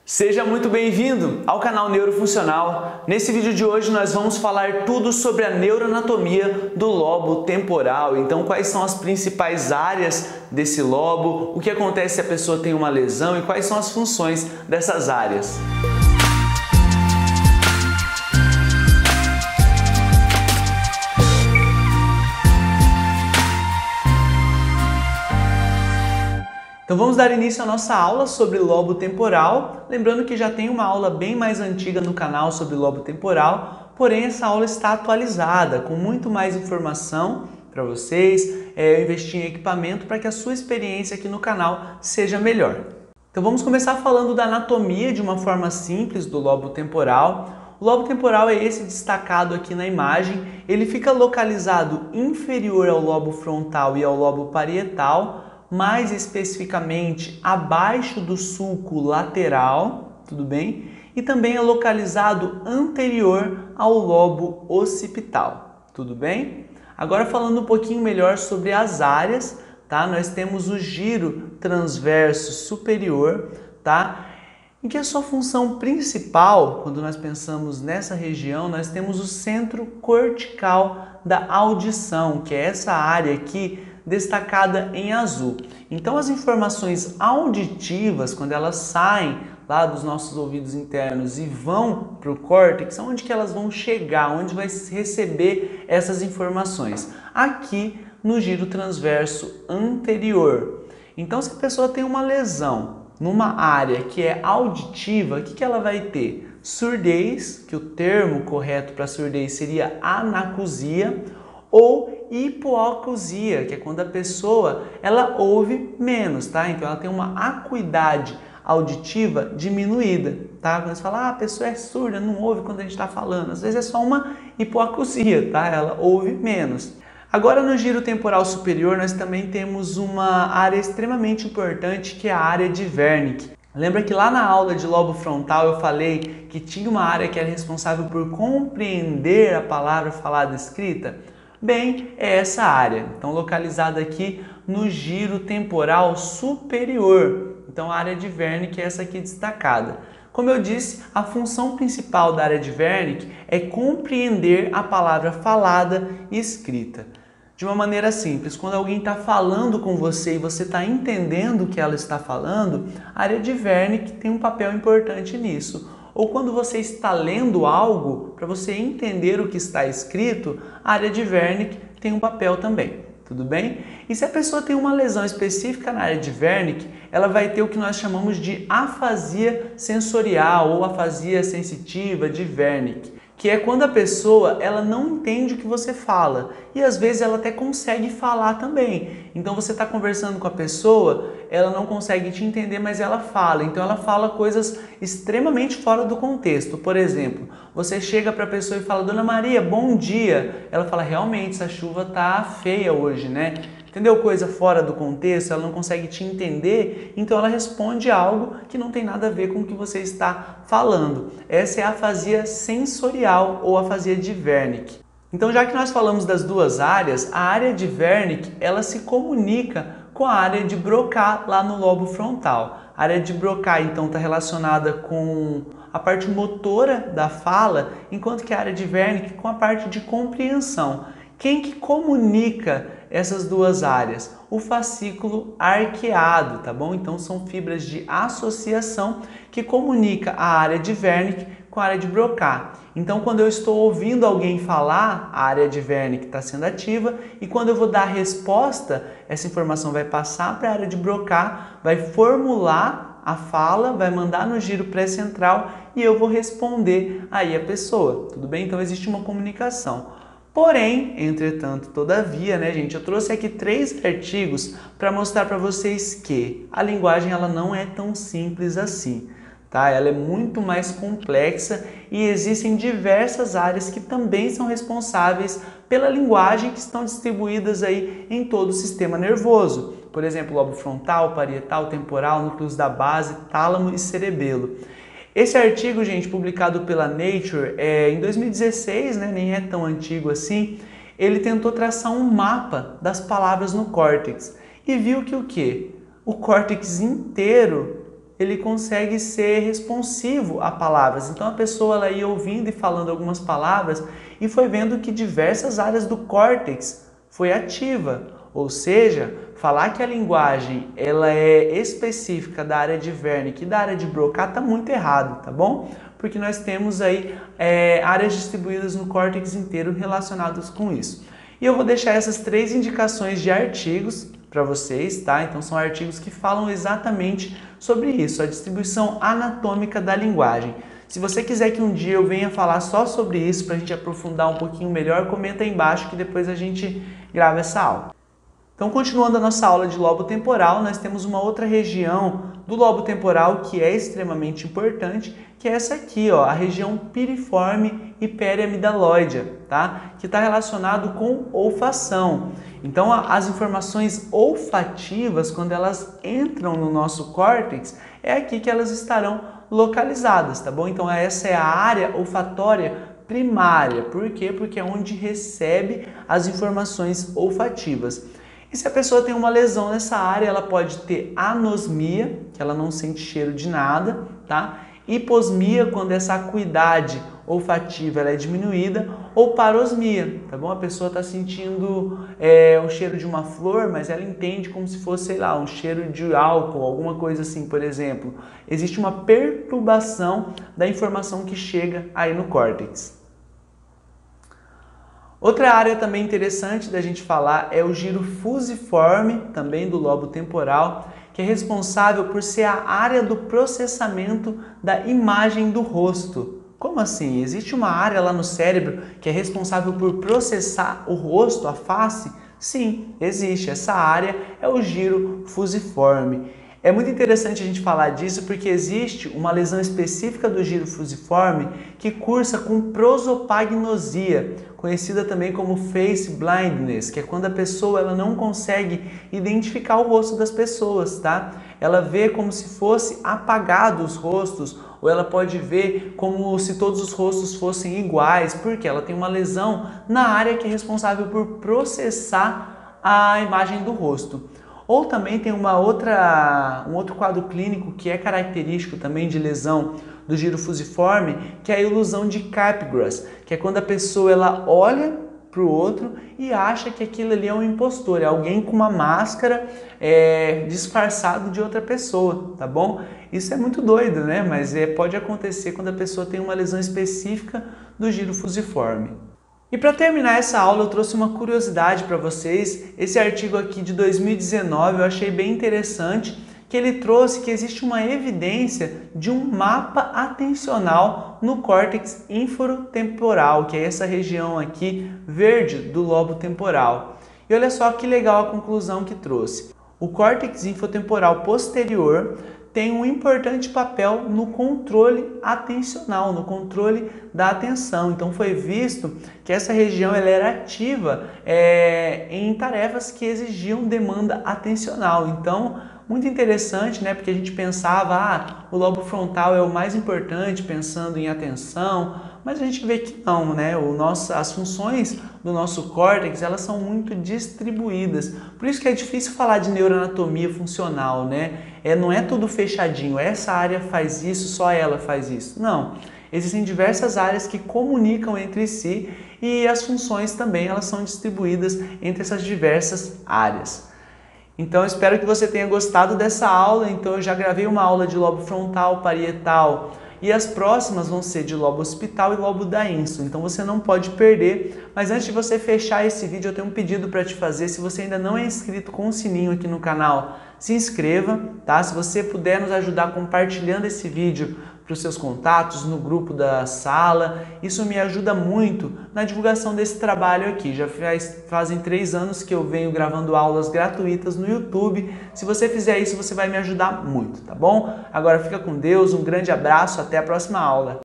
Seja muito bem-vindo ao canal Neurofuncional. Nesse vídeo de hoje nós vamos falar tudo sobre a neuroanatomia do lobo temporal. Então, quais são as principais áreas desse lobo, o que acontece se a pessoa tem uma lesão e quais são as funções dessas áreas. Então vamos dar início à nossa aula sobre lobo temporal, lembrando que já tem uma aula bem mais antiga no canal sobre lobo temporal, porém essa aula está atualizada, com muito mais informação para vocês, eu investi em equipamento para que a sua experiência aqui no canal seja melhor. Então vamos começar falando da anatomia de uma forma simples do lobo temporal. O lobo temporal é esse destacado aqui na imagem, ele fica localizado inferior ao lobo frontal e ao lobo parietal, mais especificamente abaixo do sulco lateral, tudo bem? E também é localizado anterior ao lobo occipital, tudo bem? Agora falando um pouquinho melhor sobre as áreas, tá? Nós temos o giro transverso superior, tá? Em que a sua função principal, quando nós pensamos nessa região, nós temos o centro cortical da audição, que é essa área aqui, destacada em azul. Então as informações auditivas, quando elas saem lá dos nossos ouvidos internos e vão para o córtex, onde que elas vão chegar, onde vai receber essas informações? Aqui no giro transverso anterior. Então se a pessoa tem uma lesão numa área que é auditiva, o que ela vai ter? Surdez, que o termo correto para surdez seria anacusia, ou hipoacusia, que é quando a pessoa ela ouve menos, tá? Então ela tem uma acuidade auditiva diminuída, tá? Quando você fala, a pessoa é surda, não ouve quando a gente está falando, às vezes é só uma hipoacusia, tá? Ela ouve menos. Agora no giro temporal superior nós também temos uma área extremamente importante que é a área de Wernicke. Lembra que lá na aula de lobo frontal eu falei que tinha uma área que era responsável por compreender a palavra falada e escrita? Bem, é essa área, então localizada aqui no giro temporal superior. Então a área de Wernicke é essa aqui destacada. Como eu disse, a função principal da área de Wernicke é compreender a palavra falada e escrita. De uma maneira simples, quando alguém está falando com você e você está entendendo o que ela está falando, a área de Wernicke tem um papel importante nisso. Ou quando você está lendo algo, para você entender o que está escrito, a área de Wernicke tem um papel também, tudo bem? E se a pessoa tem uma lesão específica na área de Wernicke, ela vai ter o que nós chamamos de afasia sensorial ou afasia sensitiva de Wernicke, que é quando a pessoa ela não entende o que você fala e às vezes ela até consegue falar também. Então você está conversando com a pessoa, ela não consegue te entender, mas ela fala. Então ela fala coisas extremamente fora do contexto. Por exemplo, você chega para a pessoa e fala, Dona Maria, bom dia. Ela fala, realmente, essa chuva tá feia hoje, né? Entendeu? Coisa fora do contexto, ela não consegue te entender, então ela responde algo que não tem nada a ver com o que você está falando. Essa é a afasia sensorial ou afasia de Wernicke. Então, já que nós falamos das duas áreas, a área de Wernicke, ela se comunica com a área de Broca lá no lobo frontal. A área de Broca, então, está relacionada com a parte motora da fala, enquanto que a área de Wernicke com a parte de compreensão. Quem que comunica essas duas áreas? O fascículo arqueado, tá bom? Então são fibras de associação que comunica a área de Wernicke com a área de Broca. Então quando eu estou ouvindo alguém falar, a área de Wernicke está sendo ativa e quando eu vou dar a resposta, essa informação vai passar para a área de Broca, vai formular a fala, vai mandar no giro pré-central e eu vou responder aí a pessoa, tudo bem? Então existe uma comunicação. Porém, entretanto, todavia, né, gente, eu trouxe aqui 3 artigos para mostrar para vocês que a linguagem ela não é tão simples assim, tá? Ela é muito mais complexa e existem diversas áreas que também são responsáveis pela linguagem que estão distribuídas aí em todo o sistema nervoso. Por exemplo, lobo frontal, parietal, temporal, núcleos da base, tálamo e cerebelo. Esse artigo, gente, publicado pela Nature em 2016, né, nem é tão antigo assim, ele tentou traçar um mapa das palavras no córtex e viu que o quê? O córtex inteiro ele consegue ser responsivo a palavras. Então a pessoa ela ia ouvindo e falando algumas palavras e foi vendo que diversas áreas do córtex foi ativa. Ou seja, falar que a linguagem ela é específica da área de Wernicke e da área de Broca está muito errado, tá bom? Porque nós temos aí áreas distribuídas no córtex inteiro relacionadas com isso. E eu vou deixar essas 3 indicações de artigos para vocês, tá? Então são artigos que falam exatamente sobre isso, a distribuição anatômica da linguagem. Se você quiser que um dia eu venha falar só sobre isso, para a gente aprofundar um pouquinho melhor, comenta aí embaixo que depois a gente grava essa aula. Então, continuando a nossa aula de lobo temporal, nós temos uma outra região do lobo temporal que é extremamente importante, que é essa aqui, ó, a região piriforme e periamidaloide, tá? Que está relacionado com olfação. Então, as informações olfativas, quando elas entram no nosso córtex, é aqui que elas estarão localizadas, tá bom? Então, essa é a área olfatória primária. Por quê? Porque é onde recebe as informações olfativas. E se a pessoa tem uma lesão nessa área, ela pode ter anosmia, que ela não sente cheiro de nada, tá? Hiposmia, quando essa acuidade olfativa ela é diminuída, ou parosmia, tá bom? A pessoa está sentindo o cheiro de uma flor, mas ela entende como se fosse, sei lá, um cheiro de álcool, alguma coisa assim, por exemplo. Existe uma perturbação da informação que chega aí no córtex. Outra área também interessante da gente falar é o giro fusiforme, também do lobo temporal, que é responsável por ser a área do processamento da imagem do rosto. Como assim? Existe uma área lá no cérebro que é responsável por processar o rosto, a face? Sim, existe. Essa área é o giro fusiforme. É muito interessante a gente falar disso porque existe uma lesão específica do giro fusiforme que cursa com prosopagnosia, conhecida também como face blindness, que é quando a pessoa ela não consegue identificar o rosto das pessoas, tá? Ela vê como se fosse apagado os rostos, ou ela pode ver como se todos os rostos fossem iguais, porque ela tem uma lesão na área que é responsável por processar a imagem do rosto. Ou também tem um outro quadro clínico que é característico também de lesão do giro fusiforme, que é a ilusão de Capgras, que é quando a pessoa ela olha para o outro e acha que aquilo ali é um impostor, é alguém com uma máscara disfarçado de outra pessoa, tá bom? Isso é muito doido, né? Mas pode acontecer quando a pessoa tem uma lesão específica do giro fusiforme. E para terminar essa aula eu trouxe uma curiosidade para vocês. Esse artigo aqui de 2019 eu achei bem interessante, que ele trouxe que existe uma evidência de um mapa atencional no córtex infratemporal, que é essa região aqui verde do lobo temporal. E olha só que legal a conclusão que trouxe. O córtex infratemporal posterior tem um importante papel no controle atencional, no controle da atenção. Então foi visto que essa região ela era ativa em tarefas que exigiam demanda atencional. Então, muito interessante, né? Porque a gente pensava, o lobo frontal é o mais importante pensando em atenção, mas a gente vê que não, né? As funções do nosso córtex, elas são muito distribuídas. Por isso que é difícil falar de neuroanatomia funcional, né? Não é tudo fechadinho, essa área faz isso, só ela faz isso. Não, existem diversas áreas que comunicam entre si e as funções também, elas são distribuídas entre essas diversas áreas. Então, eu espero que você tenha gostado dessa aula. Então, eu já gravei uma aula de lobo frontal, parietal, e as próximas vão ser de lobo occipital e lobo da ínsula. Então, você não pode perder. Mas antes de você fechar esse vídeo, eu tenho um pedido para te fazer. Se você ainda não é inscrito com o sininho aqui no canal, se inscreva, tá? Se você puder nos ajudar compartilhando esse vídeo para os seus contatos, no grupo da sala, isso me ajuda muito na divulgação desse trabalho aqui. Já fazem 3 anos que eu venho gravando aulas gratuitas no YouTube. Se você fizer isso, você vai me ajudar muito, tá bom? Agora fica com Deus, um grande abraço, até a próxima aula.